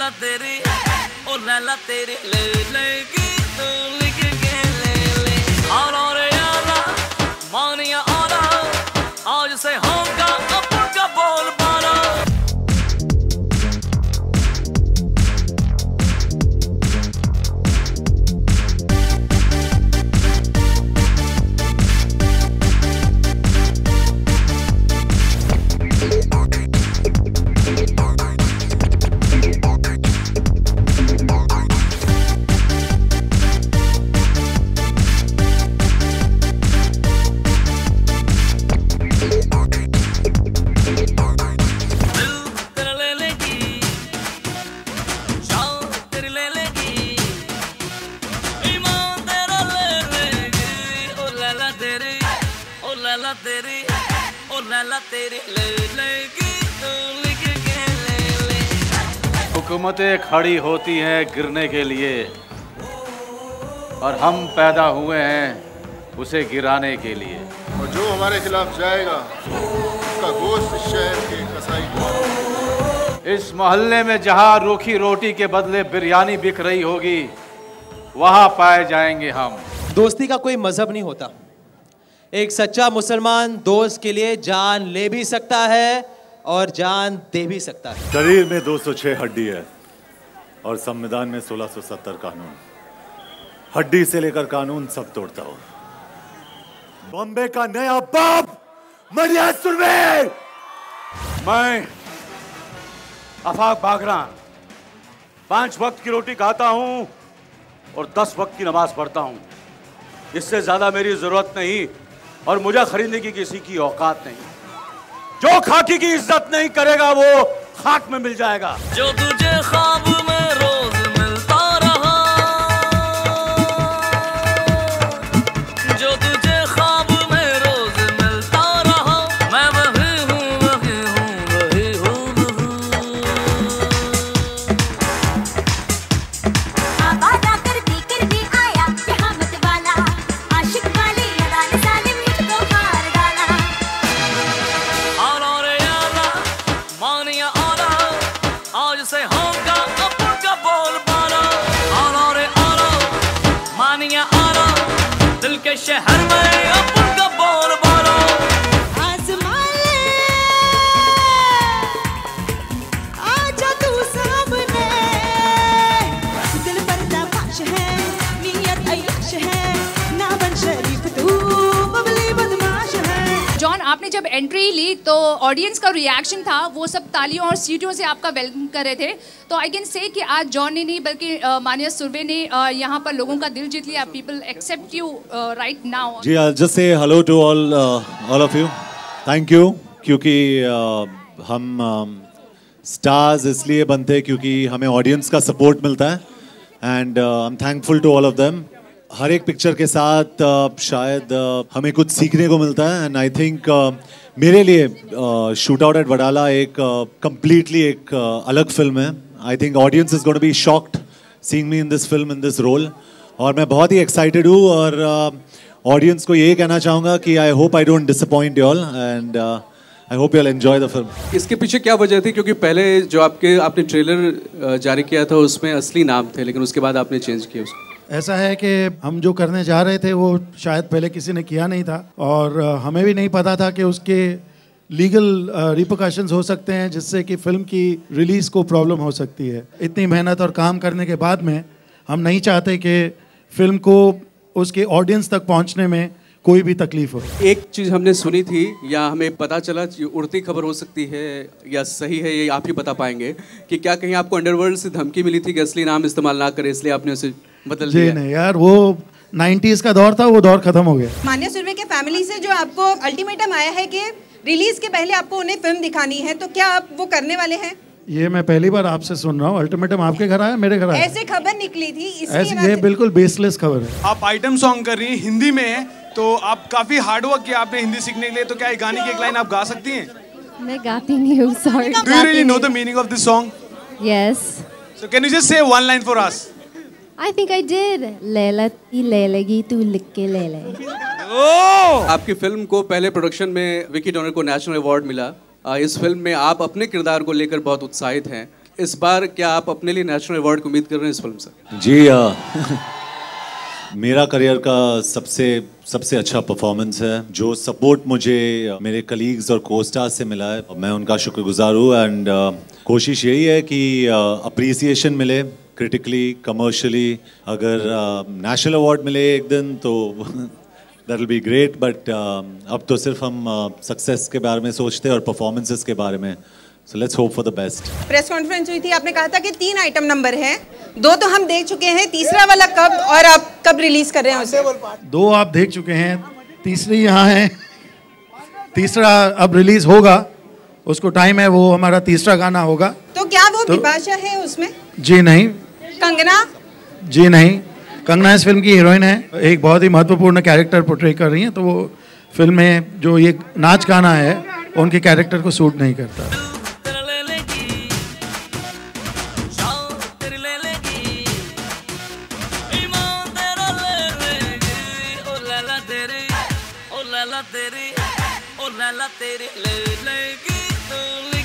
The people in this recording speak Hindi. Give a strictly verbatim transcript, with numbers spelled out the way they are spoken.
लैला तेरी ओ लैला तेरी ले लेगी तू लिख के ले ले आला रे आला मानिया आला आज से होगा अपन का बोल बाला तेरी ओ लैला तेरी ले लेगी तू लिख के ले ले हुकूमतें खड़ी होती हैं गिरने के लिए और हम पैदा हुए हैं उसे गिराने के लिए और जो हमारे खिलाफ जाएगा उसका गोश्त शहर के कसाई को। इस मोहल्ले में जहां रूखी रोटी के बदले बिरयानी बिक रही होगी वहां पाए जाएंगे हम। दोस्ती का कोई मजहब नहीं होता। एक सच्चा मुसलमान दोस्त के लिए जान ले भी सकता है और जान दे भी सकता है। शरीर में दो सौ छह हड्डी है और संविधान में सोलह सौ सत्तर कानून। हड्डी से लेकर कानून सब तोड़ता हूं। बॉम्बे का नया बाप मरिया सुरवे। मैं आफाक बागरा पांच वक्त की रोटी खाता हूं और दस वक्त की नमाज पढ़ता हूं। इससे ज्यादा मेरी जरूरत नहीं और मुझे खरीदने की किसी की औकात नहीं। जो खाकी की इज्जत नहीं करेगा वो खाक में मिल जाएगा। जो तुझे ख्वाब में रोज मिलता रहा जो तुझे ख्वाब में रोज मिलता रहा मैं वही हूँ वही हूँ वही हूँ आबाद आकर पीकर भी आया यहाँ मत वाला आशिक वाली अदान सालिम मुझको हार डाला आला रे आला मानिया आला आज से होगा अपन का बोल बाला आला रे आला मानिया आला दिल के शहर में अपन का बोल बाला आसमान आजा तू सामने दिल पर दापाश है नियत अय्याश है ना बन शरीफ तू बबली बदमाश है। जॉन, आपने जब एंट्री ली तो ऑडियंस का रिएक्शन था वो सब तालियों और सीटियों से आपका वेलकम कर रहे थे। तो आई कैन से कि आज जॉन ने नहीं बल्कि uh, मानिया सुरवे ने uh, यहाँ पर लोगों का दिल जीत लिया। People except you right now. जी, I'll just say hello to all uh, all of you. Thank you क्योंकि uh, हम स्टार्स uh, इसलिए बनते हैं क्योंकि हमें ऑडियंस का सपोर्ट मिलता है and I am thankful to all of them. हर एक पिक्चर के साथ uh, शायद uh, हमें कुछ सीखने को मिलता है एंड आई थिंक मेरे लिए शूट आउट एट वडाला एक कंप्लीटली uh, एक uh, अलग फिल्म है। I think audience is gonna be shocked seeing me in this film in this role और मैं बहुत ही एक्साइटेड हूँ और ऑडियंस uh, को ये कहना चाहूँगा कि I hope I don't disappoint you all and I hope you will enjoy the film. इसके पीछे क्या वजह थी? क्योंकि पहले जो आपके आपने ट्रेलर जारी किया था उसमें असली नाम थे लेकिन उसके बाद आपने चेंज किया उसको। ऐसा है कि हम जो करने जा रहे थे वो शायद पहले किसी ने किया नहीं था और हमें भी नहीं पता था कि उसके लीगल रिपरकशंस हो सकते हैं जिससे कि फिल्म की रिलीज़ को प्रॉब्लम हो सकती है। इतनी मेहनत और काम करने के बाद में हम नहीं चाहते कि फिल्म को उसके ऑडियंस तक पहुंचने में कोई भी तकलीफ हो। एक चीज़ हमने सुनी थी या हमें पता चला, उड़ती खबर हो सकती है या सही है ये आप ही बता पाएंगे, कि क्या कहीं आपको अंडरवर्ल्ड से धमकी मिली थी कि असली नाम इस्तेमाल ना करें इसलिए आपने उसे बदल दिया? जी नहीं यार, वो नाइन्टीज़ का दौर था, वो दौर खत्म हो गया। मानिया सुरवे के फैमिली से जो आपको अल्टीमेटम आया है कि रिलीज के पहले आपको उन्हें फिल्म दिखानी है, तो क्या आप वो करने वाले हैं? ये मैं पहली बार आपसे सुन रहा हूँ। अल्टीमेटम आपके घर आया, मेरे घर आया? ऐसे खबर निकली थी ऐसी, ये बिल्कुल बेसलेस खबर है। आप आइटम सॉन्ग कर रही हैं, हिंदी में है, तो आप काफी हार्ड वर्क किया आपने हिंदी सीखने के लिए, तो क्या गाने की एक लाइन आप गा सकती हैं? मैं गाती नहीं हूँ, sorry. Do you really know the meaning of this song? Yes. So can you just say one line for us? I think I did. Laila ती ले लगी तू लिख के ले ले। आपकी फिल्म को पहले प्रोडक्शन में विकी डोनर को नेशनल अवार्ड मिला। इस फिल्म में आप अपने किरदार को लेकर बहुत उत्साहित हैं। इस बार क्या आप अपने लिए नेशनल अवार्ड की उम्मीद कर रहे हैं इस फिल्म से? जी आ, मेरा करियर का सबसे सबसे अच्छा परफॉर्मेंस है। जो सपोर्ट मुझे मेरे कलीग्स और को स्टार्स से मिला है, मैं उनका शुक्रगुजार हूँ। एंड कोशिश यही है कि अप्रिसिएशन मिले क्रिटिकली, कमर्शियली। अगर नेशनल अवार्ड मिले एक दिन तो that will be great, but अब तो सिर्फ हम सक्सेस uh, के बारे में सोचते हैं और परफॉर्मेंसेस के बारे में। So let's hope for the best. Press conference हुई थी, आपने कहा था कि तीन आइटम नंबर हैं, दो तो हम देख चुके हैं, तीसरा वाला कब और आप कब रिलीज कर रहे हैं उसे? दो आप देख चुके हैं, तीसरी यहाँ है, तीसरा अब रिलीज होगा, उसको टाइम है, वो हमारा तीसरा गाना होगा। तो क्या वो तो, बिपाशा है उसमें? जी नहीं। कंगना? जी नहीं, कंगना इस फिल्म की हीरोइन है, एक बहुत ही महत्वपूर्ण कैरेक्टर पोर्ट्रे कर रही हैं, तो वो फिल्म में जो ये नाच गाना है उनके कैरेक्टर को सूट नहीं करता। तेरी ओ लैला तेरी ले लेगी तू।